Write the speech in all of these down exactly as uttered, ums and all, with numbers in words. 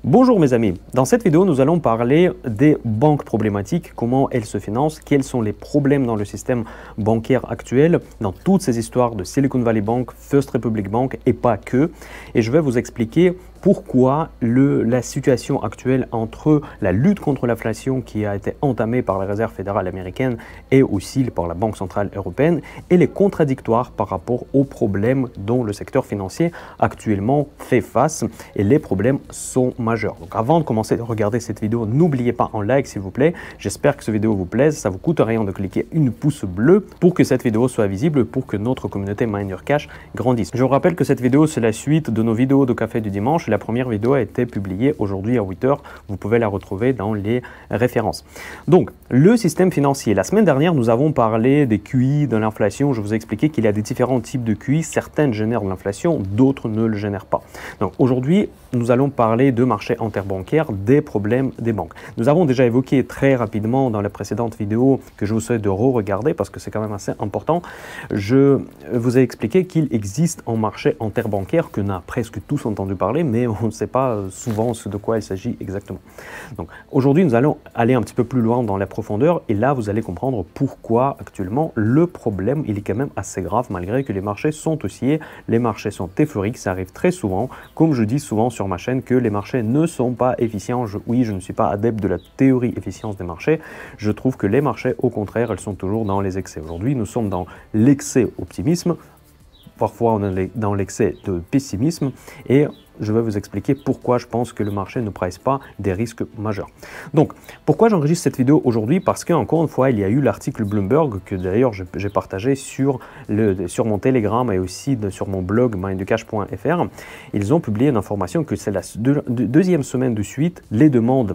Bonjour mes amis, dans cette vidéo nous allons parler des banques problématiques, comment elles se financent, quels sont les problèmes dans le système bancaire actuel, dans toutes ces histoires de Silicon Valley Bank, First Republic Bank et pas que. Et je vais vous expliquer pourquoi le, la situation actuelle entre la lutte contre l'inflation qui a été entamée par la Réserve fédérale américaine et aussi par la Banque centrale européenne, elle est contradictoire par rapport aux problèmes dont le secteur financier actuellement fait face et les problèmes sont majeurs. Donc avant de commencer à regarder cette vidéo, n'oubliez pas en like s'il vous plaît. J'espère que cette vidéo vous plaise, ça vous coûte rien de cliquer une pouce bleu pour que cette vidéo soit visible, pour que notre communauté Mind Your Cash grandisse. Je vous rappelle que cette vidéo c'est la suite de nos vidéos de café du dimanche. La première vidéo a été publiée aujourd'hui à huit heures. Vous pouvez la retrouver dans les références. Donc, le système financier. La semaine dernière, nous avons parlé des Q I, de l'inflation. Je vous ai expliqué qu'il y a des différents types de Q I. Certaines génèrent de l'inflation, d'autres ne le génèrent pas. Donc, aujourd'hui, nous allons parler de marché interbancaire, des problèmes des banques. Nous avons déjà évoqué très rapidement dans la précédente vidéo que je vous souhaite de re-regarder parce que c'est quand même assez important. Je vous ai expliqué qu'il existe un marché interbancaire que nous avons presque tous entendu parler, mais on ne sait pas souvent ce de quoi il s'agit exactement. Donc aujourd'hui, nous allons aller un petit peu plus loin dans la profondeur et là, vous allez comprendre pourquoi actuellement le problème, il est quand même assez grave malgré que les marchés sont haussiers, les marchés sont euphoriques, ça arrive très souvent. Comme je dis souvent sur ma chaîne que les marchés ne sont pas efficients. Je, oui, je ne suis pas adepte de la théorie efficience des marchés. Je trouve que les marchés, au contraire, elles sont toujours dans les excès. Aujourd'hui, nous sommes dans l'excès optimisme. Parfois, on est dans l'excès de pessimisme et je vais vous expliquer pourquoi je pense que le marché ne price pas des risques majeurs. Donc, pourquoi j'enregistre cette vidéo aujourd'hui? Parce qu'encore une fois, il y a eu l'article Bloomberg que d'ailleurs j'ai partagé sur, le, sur mon Telegram et aussi de, sur mon blog mind your cash point F R. Ils ont publié une information que c'est la deux, deuxième semaine de suite, les demandes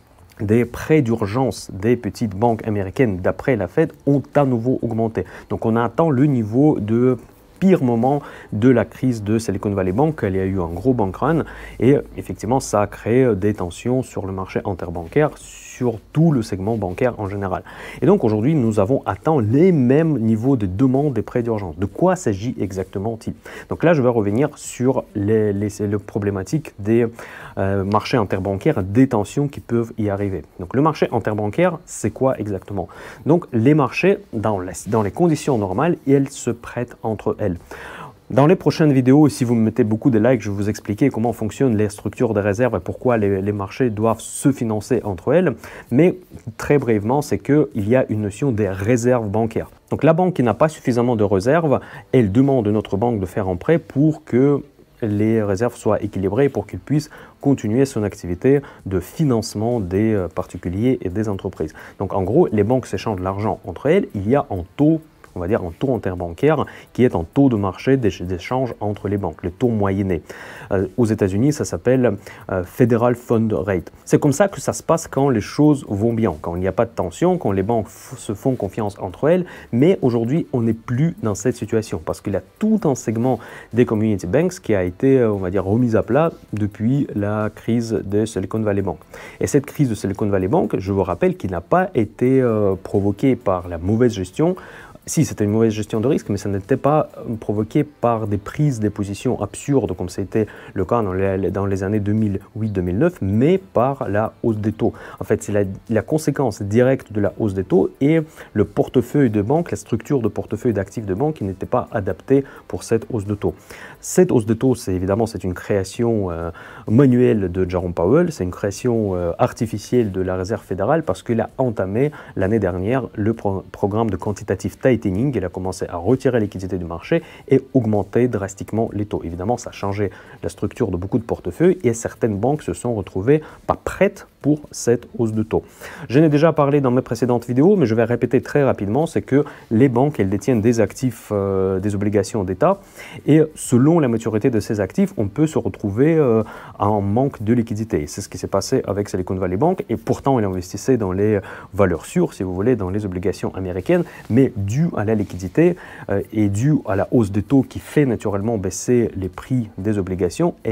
des prêts d'urgence des petites banques américaines d'après la Fed ont à nouveau augmenté. Donc, on atteint le niveau de pire moment de la crise de Silicon Valley Bank. Il y a eu un gros bank run et effectivement ça a créé des tensions sur le marché interbancaire, sur tout le segment bancaire en général. Et donc aujourd'hui nous avons atteint les mêmes niveaux de demande des prêts d'urgence. De quoi s'agit exactement-il? Donc là je vais revenir sur les, les, les problématiques des euh, marchés interbancaires, des tensions qui peuvent y arriver. Donc le marché interbancaire c'est quoi exactement? Donc les marchés dans les, dans les conditions normales, elles se prêtent entre elles. Dans les prochaines vidéos, si vous me mettez beaucoup de likes, je vais vous expliquer comment fonctionnent les structures de réserve et pourquoi les, les marchés doivent se financer entre elles. Mais très brièvement, c'est qu'il y a une notion des réserves bancaires. Donc la banque qui n'a pas suffisamment de réserves, elle demande de notre banque de faire un prêt pour que les réserves soient équilibrées pour qu'il puisse continuer son activité de financement des particuliers et des entreprises. Donc en gros, les banques s'échangent de l'argent entre elles, il y a un taux, on va dire un taux interbancaire qui est un taux de marché d'échange entre les banques, le taux moyenné. Euh, aux États-Unis, ça s'appelle euh, Federal Fund Rate. C'est comme ça que ça se passe quand les choses vont bien, quand il n'y a pas de tension, quand les banques se font confiance entre elles. Mais aujourd'hui, on n'est plus dans cette situation parce qu'il y a tout un segment des community banks qui a été, on va dire, remis à plat depuis la crise de Silicon Valley Bank. Et cette crise de Silicon Valley Bank, je vous rappelle qu'il n'a pas été euh, provoquée par la mauvaise gestion. Si, c'était une mauvaise gestion de risque, mais ça n'était pas provoqué par des prises de positions absurdes, comme c'était le cas dans les, dans les années deux mille huit deux mille neuf, mais par la hausse des taux. En fait, c'est la, la conséquence directe de la hausse des taux et le portefeuille de banque, la structure de portefeuille d'actifs de banque qui n'était pas adaptée pour cette hausse de taux. Cette hausse de taux, c'est évidemment c'est une création euh, manuelle de Jerome Powell, c'est une création euh, artificielle de la Réserve fédérale parce qu'il a entamé l'année dernière le pro programme de quantitative tightening. Il a commencé à retirer la liquidité du marché et augmenter drastiquement les taux. Évidemment, ça a changé la structure de beaucoup de portefeuilles et certaines banques se sont retrouvées pas prêtes pour cette hausse de taux. Je n'ai déjà parlé dans mes précédentes vidéos, mais je vais répéter très rapidement, c'est que les banques, elles détiennent des actifs, euh, des obligations d'État et selon la maturité de ces actifs, on peut se retrouver euh, en manque de liquidité. C'est ce qui s'est passé avec Silicon Valley Bank et pourtant, il investissait dans les valeurs sûres, si vous voulez, dans les obligations américaines, mais dû à la liquidité euh, et dû à la hausse des taux qui fait naturellement baisser les prix des obligations, elle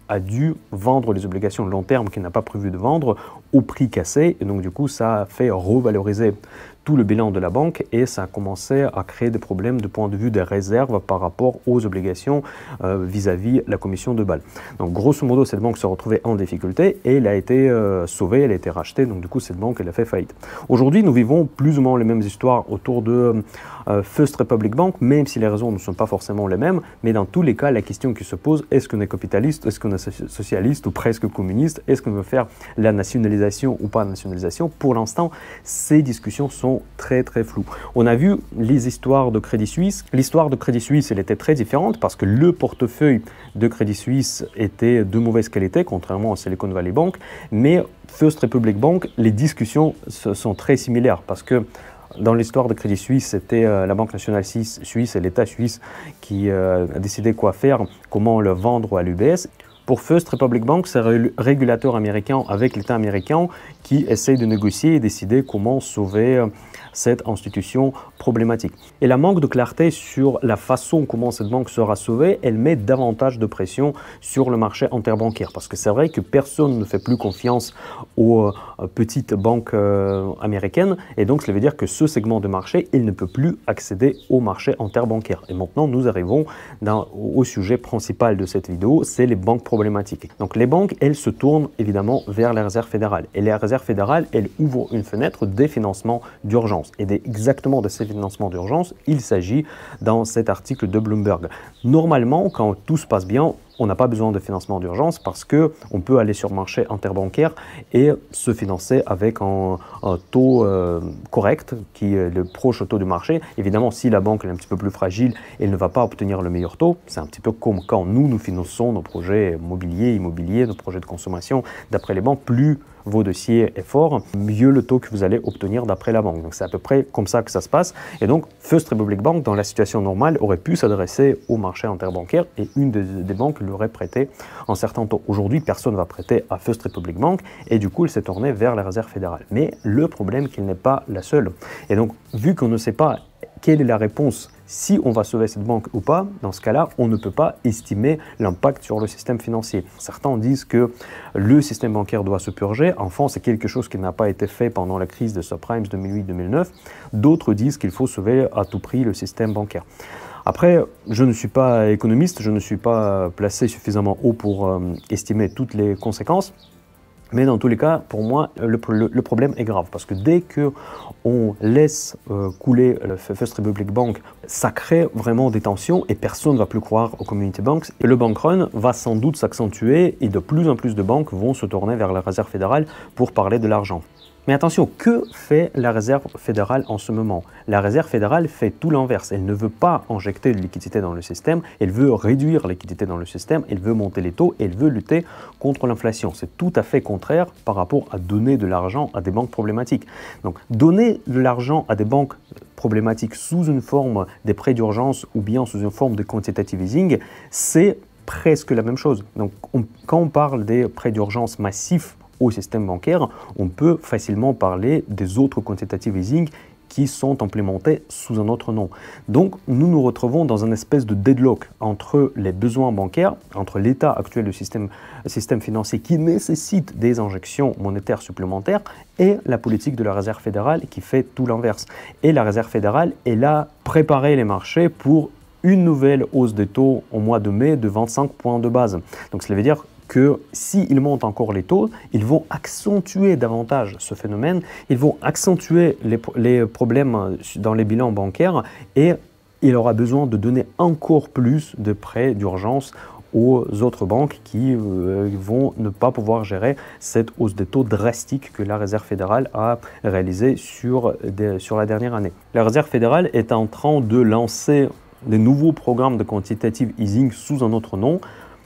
a dû vendre les obligations de long terme qu'il n'a pas prévu de vendre au prix cassé. Et donc, du coup, ça a fait revaloriser tout le bilan de la banque et ça a commencé à créer des problèmes du point de vue des réserves par rapport aux obligations euh, vis-à-vis la commission de Bâle. Donc, grosso modo, cette banque se retrouvait en difficulté et elle a été euh, sauvée, elle a été rachetée. Donc, du coup, cette banque, elle a fait faillite. Aujourd'hui, nous vivons plus ou moins les mêmes histoires autour de euh, First Republic Bank, même si les raisons ne sont pas forcément les mêmes. Mais dans tous les cas, la question qui se pose, est-ce qu'on est capitaliste, est-ce qu'on est socialiste ou presque communiste, est-ce qu'on veut faire la nationalisation ou pas la nationalisation? Pour l'instant, ces discussions sont très très floues. On a vu les histoires de Crédit Suisse. L'histoire de Crédit Suisse, elle était très différente parce que le portefeuille de Crédit Suisse était de mauvaise qualité, contrairement à Silicon Valley Bank. Mais First Republic Bank, les discussions sont très similaires parce que dans l'histoire de Crédit Suisse, c'était euh, la Banque nationale suisse et l'État suisse qui euh, a décidé quoi faire, comment le vendre à l'U B S. Pour First Republic Bank, c'est le régulateur américain avec l'État américain qui essaye de négocier et décider comment sauver cette institution problématique. Et la manque de clarté sur la façon comment cette banque sera sauvée, elle met davantage de pression sur le marché interbancaire. Parce que c'est vrai que personne ne fait plus confiance aux euh, petites banques euh, américaines. Et donc, cela veut dire que ce segment de marché, il ne peut plus accéder au marché interbancaire. Et maintenant, nous arrivons dans, au sujet principal de cette vidéo, c'est les banques problématiques. Donc, les banques, elles se tournent évidemment vers la Réserve fédérale. Et la Réserve fédérale, elle ouvre une fenêtre des financements d'urgence. Et des, exactement de ces financements d'urgence, il s'agit dans cet article de Bloomberg. Normalement, quand tout se passe bien, on n'a pas besoin de financement d'urgence parce qu'on peut aller sur le marché interbancaire et se financer avec un, un taux euh, correct qui est le proche au taux du marché. Évidemment, si la banque est un petit peu plus fragile, elle ne va pas obtenir le meilleur taux. C'est un petit peu comme quand nous, nous finançons nos projets mobiliers, immobiliers, nos projets de consommation d'après les banques. Plus vos dossiers est fort, mieux le taux que vous allez obtenir d'après la banque. Donc c'est à peu près comme ça que ça se passe. Et donc First Republic Bank, dans la situation normale, aurait pu s'adresser au marché interbancaire et une des, des banques lui aurait prêté un certain taux. Aujourd'hui, personne ne va prêter à First Republic Bank et du coup, il s'est tourné vers la Réserve fédérale. Mais le problème, c'est qu'il n'est pas la seule. Et donc, vu qu'on ne sait pas quelle est la réponse, si on va sauver cette banque ou pas, dans ce cas-là, on ne peut pas estimer l'impact sur le système financier. Certains disent que le système bancaire doit se purger. Enfin, c'est quelque chose qui n'a pas été fait pendant la crise de subprimes deux mille huit deux mille neuf. D'autres disent qu'il faut sauver à tout prix le système bancaire. Après, je ne suis pas économiste, je ne suis pas placé suffisamment haut pour euh, estimer toutes les conséquences. Mais dans tous les cas, pour moi, le, le, le problème est grave parce que dès qu'on laisse euh, couler le First Republic Bank, ça crée vraiment des tensions et personne ne va plus croire aux community banks. Et le bank run va sans doute s'accentuer et de plus en plus de banques vont se tourner vers la Réserve fédérale pour parler de l'argent. Mais attention, que fait la Réserve fédérale en ce moment? La Réserve fédérale fait tout l'inverse. Elle ne veut pas injecter de liquidité dans le système, elle veut réduire la liquidité dans le système, elle veut monter les taux, elle veut lutter contre l'inflation. C'est tout à fait contraire par rapport à donner de l'argent à des banques problématiques. Donc, donner de l'argent à des banques problématiques sous une forme des prêts d'urgence ou bien sous une forme de quantitative easing, c'est presque la même chose. Donc, on, quand on parle des prêts d'urgence massifs au système bancaire, on peut facilement parler des autres quantitative easing qui sont implémentés sous un autre nom. Donc, nous nous retrouvons dans une espèce de deadlock entre les besoins bancaires, entre l'état actuel du système, système financier qui nécessite des injections monétaires supplémentaires et la politique de la Réserve fédérale qui fait tout l'inverse. Et la Réserve fédérale, elle a préparé les marchés pour une nouvelle hausse des taux au mois de mai de vingt-cinq points de base. Donc, cela veut dire que s'ils montent encore les taux, ils vont accentuer davantage ce phénomène, ils vont accentuer les, les problèmes dans les bilans bancaires et il aura besoin de donner encore plus de prêts d'urgence aux autres banques qui euh, vont ne pas pouvoir gérer cette hausse des taux drastique que la Réserve fédérale a réalisée sur, des, sur la dernière année. La Réserve fédérale est en train de lancer des nouveaux programmes de quantitative easing sous un autre nom,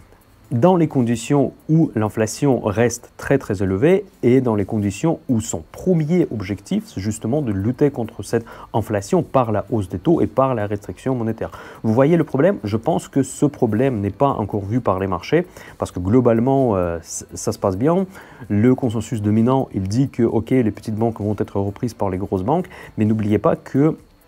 dans les conditions où l'inflation reste très très élevée et dans les conditions où son premier objectif, c'est justement de lutter contre cette inflation par la hausse des taux et par la restriction monétaire. Vous voyez le problème? Je pense que ce problème n'est pas encore vu par les marchés parce que globalement, euh, ça se passe bien. Le consensus dominant, il dit que ok, les petites banques vont être reprises par les grosses banques, mais n'oubliez pas que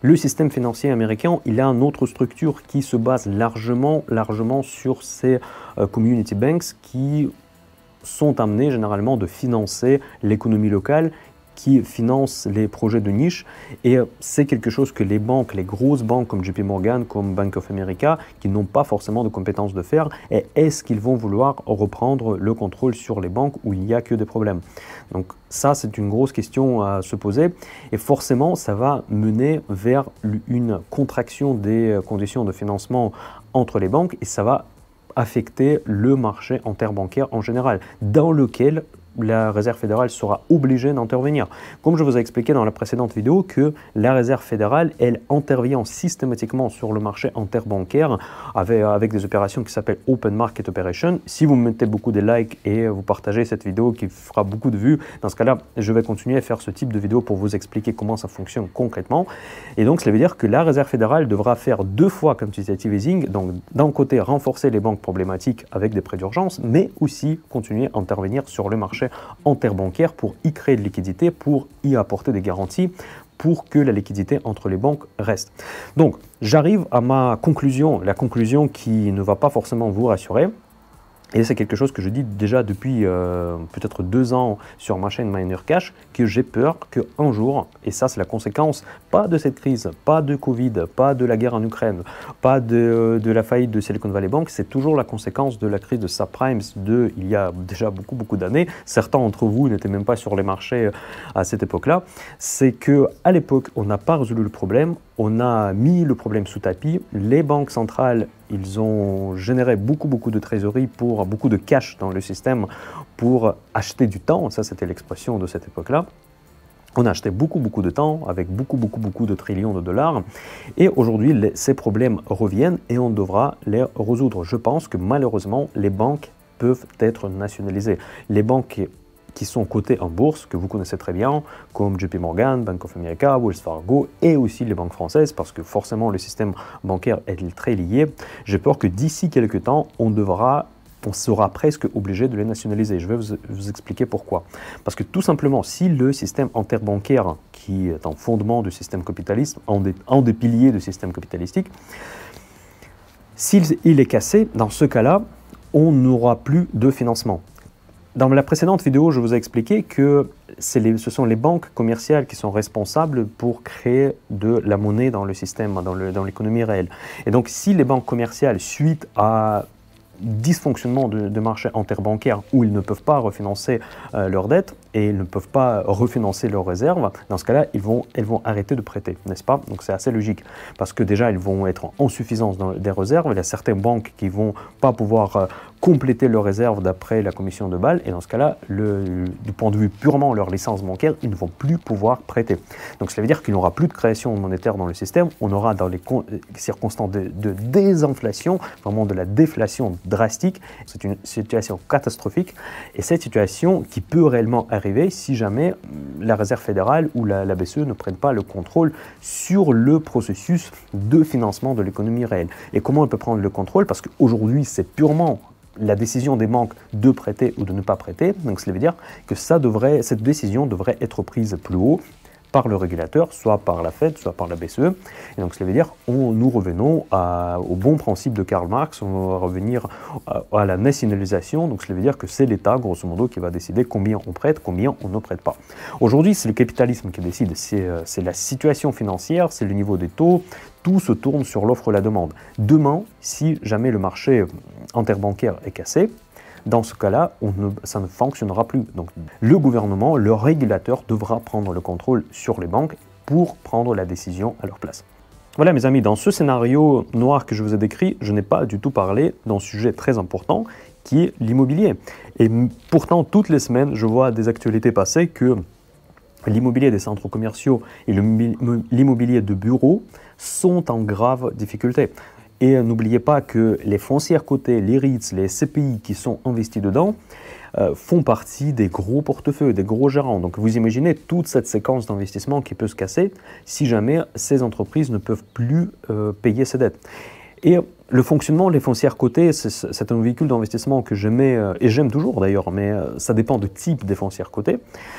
Le système financier américain, il a une autre structure qui se base largement, largement sur ces euh, community banks qui sont amenés généralement de financer l'économie locale, qui financent les projets de niche, et c'est quelque chose que les banques, les grosses banques comme J P Morgan, comme Bank of America, qui n'ont pas forcément de compétences de faire, et est-ce qu'ils vont vouloir reprendre le contrôle sur les banques où il n'y a que des problèmes? Donc ça, c'est une grosse question à se poser, et forcément, ça va mener vers une contraction des conditions de financement entre les banques, et ça va affecter le marché interbancaire en général, dans lequel la Réserve fédérale sera obligée d'intervenir. Comme je vous ai expliqué dans la précédente vidéo que la Réserve fédérale, elle intervient systématiquement sur le marché interbancaire avec, avec des opérations qui s'appellent Open Market Operation. Si vous mettez beaucoup de likes et vous partagez cette vidéo qui fera beaucoup de vues, dans ce cas-là, je vais continuer à faire ce type de vidéo pour vous expliquer comment ça fonctionne concrètement. Et donc, cela veut dire que la Réserve fédérale devra faire deux fois quantitative easing, donc d'un côté renforcer les banques problématiques avec des prêts d'urgence, mais aussi continuer à intervenir sur le marché interbancaire pour y créer de liquidité, pour y apporter des garanties, pour que la liquidité entre les banques reste. Donc, j'arrive à ma conclusion, la conclusion qui ne va pas forcément vous rassurer. Et c'est quelque chose que je dis déjà depuis euh, peut-être deux ans sur ma chaîne Miner Cash, que j'ai peur qu'un jour, et ça c'est la conséquence, pas de cette crise, pas de Covid, pas de la guerre en Ukraine, pas de, de la faillite de Silicon Valley Bank, c'est toujours la conséquence de la crise de subprimes de il y a déjà beaucoup beaucoup d'années. Certains d'entre vous n'étaient même pas sur les marchés à cette époque-là. C'est qu'à l'époque, on n'a pas résolu le problème, on a mis le problème sous tapis, les banques centrales, ils ont généré beaucoup, beaucoup de trésorerie, pour beaucoup de cash dans le système pour acheter du temps, ça c'était l'expression de cette époque-là. On a acheté beaucoup, beaucoup de temps avec beaucoup, beaucoup, beaucoup de trillions de dollars. Et aujourd'hui, ces problèmes reviennent et on devra les résoudre. Je pense que malheureusement, les banques peuvent être nationalisées. Les banques qui sont cotées en bourse, que vous connaissez très bien, comme J P Morgan, Bank of America, Wells Fargo, et aussi les banques françaises, parce que forcément le système bancaire est très lié. J'ai peur que d'ici quelques temps, on devra, on sera presque obligé de les nationaliser. Je vais vous, vous expliquer pourquoi. Parce que tout simplement, si le système interbancaire, qui est un fondement du système capitaliste, un des, un des piliers du système capitalistique, s'il il est cassé, dans ce cas-là, on n'aura plus de financement. Dans la précédente vidéo, je vous ai expliqué que les, ce sont les banques commerciales qui sont responsables pour créer de la monnaie dans le système, dans, le, dans l'économie réelle. Et donc, si les banques commerciales, suite à dysfonctionnement de, de marché interbancaire où ils ne peuvent pas refinancer euh, leurs dettes et ils ne peuvent pas refinancer leurs réserves, dans ce cas-là, ils vont, elles vont arrêter de prêter, n'est-ce pas? Donc c'est assez logique, parce que déjà, ils vont être en insuffisance dans des réserves. Il y a certaines banques qui ne vont pas pouvoir euh, compléter leurs réserves d'après la commission de Bâle, et dans ce cas-là, le, du point de vue purement leur licence bancaire, ils ne vont plus pouvoir prêter. Donc cela veut dire qu'il n'y aura plus de création monétaire dans le système, on aura dans les circonstances de, de désinflation, vraiment de la déflation drastique. C'est une situation catastrophique, et cette situation qui peut réellement arriver si jamais la Réserve fédérale ou la, la B C E ne prennent pas le contrôle sur le processus de financement de l'économie réelle. Et comment on peut prendre le contrôle? Parce qu'aujourd'hui, c'est purement la décision des banques de prêter ou de ne pas prêter. Donc cela veut dire que ça devrait, cette décision devrait être prise plus haut par le régulateur, soit par la Fed, soit par la B C E. Et donc, cela veut dire on, nous revenons à, au bon principe de Karl Marx, on va revenir à, à la nationalisation. Donc, cela veut dire que c'est l'État, grosso modo, qui va décider combien on prête, combien on ne prête pas. Aujourd'hui, c'est le capitalisme qui décide, c'est la situation financière, c'est le niveau des taux, tout se tourne sur l'offre et la demande. Demain, si jamais le marché interbancaire est cassé, dans ce cas-là, ça ne fonctionnera plus. Donc, le gouvernement, le régulateur devra prendre le contrôle sur les banques pour prendre la décision à leur place. Voilà mes amis, dans ce scénario noir que je vous ai décrit, je n'ai pas du tout parlé d'un sujet très important qui est l'immobilier. Et pourtant, toutes les semaines, je vois des actualités passer que l'immobilier des centres commerciaux et l'immobilier de bureaux sont en grave difficulté. Et n'oubliez pas que les foncières cotées, les REITs, les C P I qui sont investis dedans euh, font partie des gros portefeuilles, des gros gérants. Donc vous imaginez toute cette séquence d'investissement qui peut se casser si jamais ces entreprises ne peuvent plus euh, payer ces dettes. Et le fonctionnement des foncières cotées, c'est un véhicule d'investissement que j'aimais, euh, et j'aime toujours d'ailleurs, mais euh, ça dépend du type des foncières cotées.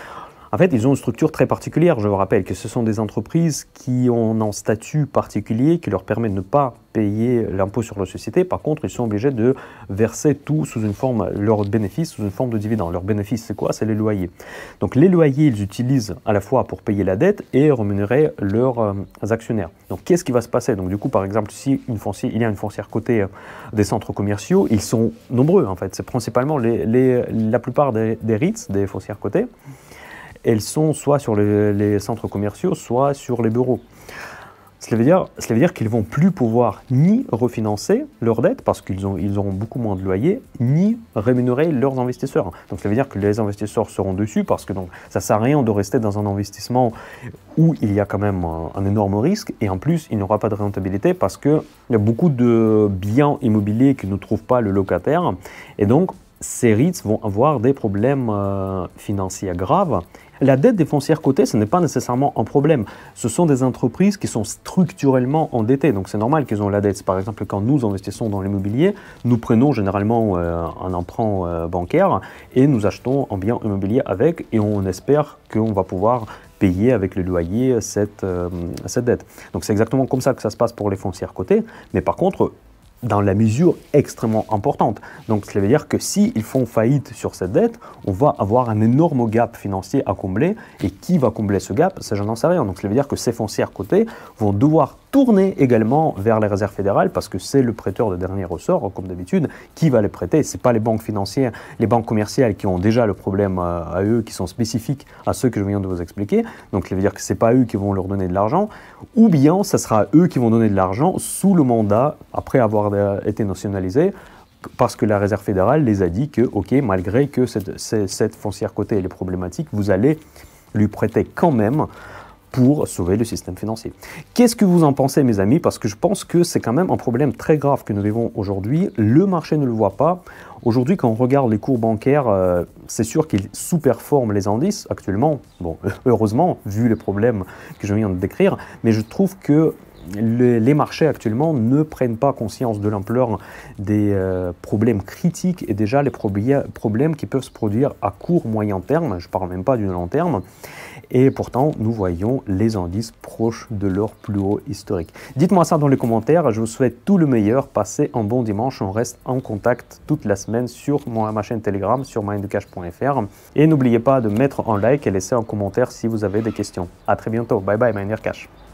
En fait, ils ont une structure très particulière. Je vous rappelle que ce sont des entreprises qui ont un statut particulier qui leur permet de ne pas payer l'impôt sur la société. Par contre, ils sont obligés de verser tout sous une forme, leurs bénéfices sous une forme de dividende. Leurs bénéfices, c'est quoi? C'est les loyers. Donc les loyers, ils utilisent à la fois pour payer la dette et rémunérer leurs euh, actionnaires. Donc qu'est-ce qui va se passer? Donc du coup, par exemple, si une foncière, il y a une foncière cotée euh, des centres commerciaux, ils sont nombreux en fait. C'est principalement les, les, la plupart des, des REITs, des foncières cotées. Elles sont soit sur les, les centres commerciaux, soit sur les bureaux. Cela veut dire, cela veut dire qu'ils ne vont plus pouvoir ni refinancer leurs dettes, parce qu'ils ont, ils auront beaucoup moins de loyers, ni rémunérer leurs investisseurs. Donc cela veut dire que les investisseurs seront dessus, parce que donc, ça ne sert à rien de rester dans un investissement où il y a quand même un, un énorme risque, et en plus, il n'y aura pas de rentabilité, parce qu'il y a beaucoup de biens immobiliers qui ne trouvent pas le locataire, et donc ces REITs vont avoir des problèmes euh, financiers graves. La dette des foncières cotées, ce n'est pas nécessairement un problème. Ce sont des entreprises qui sont structurellement endettées. Donc c'est normal qu'ils ont la dette. Par exemple, quand nous investissons dans l'immobilier, nous prenons généralement euh, un emprunt euh, bancaire et nous achetons un bien immobilier avec, et on espère qu'on va pouvoir payer avec le loyer cette, euh, cette dette. Donc c'est exactement comme ça que ça se passe pour les foncières cotées. Mais par contre, dans la mesure extrêmement importante. Donc, cela veut dire que s'ils font faillite sur cette dette, on va avoir un énorme gap financier à combler. Et qui va combler ce gap? Ça, je n'en sais rien. Donc, cela veut dire que ces foncières cotées vont devoir tourner également vers les réserves fédérales, parce que c'est le prêteur de dernier ressort, comme d'habitude, qui va les prêter. Ce n'est pas les banques financières, les banques commerciales qui ont déjà le problème à, à eux, qui sont spécifiques à ceux que je viens de vous expliquer. Donc, cela veut dire que ce n'est pas eux qui vont leur donner de l'argent, ou bien ce sera eux qui vont donner de l'argent sous le mandat, après avoir été nationalisés, parce que la Réserve fédérale les a dit que, ok, malgré que cette, cette foncière cotée est problématique, vous allez lui prêter quand même pour sauver le système financier. Qu'est-ce que vous en pensez, mes amis? Parce que je pense que c'est quand même un problème très grave que nous vivons aujourd'hui. Le marché ne le voit pas. Aujourd'hui, quand on regarde les cours bancaires, euh, c'est sûr qu'ils sous-performent les indices actuellement. Bon, heureusement, vu les problèmes que je viens de décrire, mais je trouve que les marchés actuellement ne prennent pas conscience de l'ampleur des euh, problèmes critiques et déjà les problèmes qui peuvent se produire à court, moyen terme, je ne parle même pas du long terme, et pourtant nous voyons les indices proches de leur plus haut historique. Dites-moi ça dans les commentaires, je vous souhaite tout le meilleur, passez un bon dimanche, on reste en contact toute la semaine sur mon, ma chaîne Telegram, sur mindcash point F R, et n'oubliez pas de mettre un like et laisser un commentaire si vous avez des questions. A très bientôt, bye bye Mindcash.